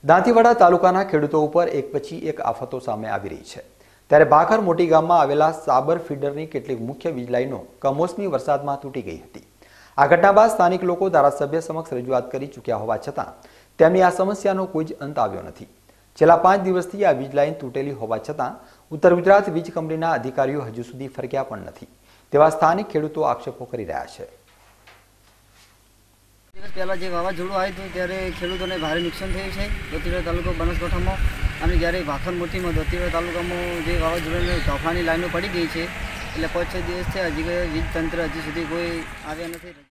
દાંતીવાડા તાલુકાના ખેડૂતો ઉપર એક પછી એક આફતો સામે આવી રહી છે। ત્યારે ભાખર મોટી ગામમાં આવેલા સાબર ફીડરની કેટલીક મુખ્ય વીજ લાઈનો કમોસમી વરસાદમાં તૂટી ગઈ હતી। આ ઘટના બાદ સ્થાનિક લોકો ધારાસભ્ય સમક્ષ રજૂઆત કરી ચૂક્યા હોવા છતાં તેમની આ સમસ્યાનો કોઈ જ અંત આવ્યો નથી। છેલ્લા 5 દિવસથી આ વીજ લાઈન તૂટેલી હોવા છતાં ઉત્તર ગુજરાત વીજ કંપનીના અધિકારીઓ હજુ સુધી ફરક્યા પણ નથી તેવા સ્થાનિક ખેડૂતો આક્ષેપો કરી રહ્યા છે। पहला जो वावाझोड़ू आयु हतुं त्यारे खेडूतोने भारे नुकसान थयुं छे। दत्तीवाड़ा तालुको बनासकांठामां अने ज्यारे भाखर मोटीमां दत्तीवाड़ा तालुकामां जे वावाझोड़ानी तोफानी लाइनो पड़ी गई है एटले 5-6 दिवस थया हजी वीज तंत्र हजी सुधी कोई आव्या नथी।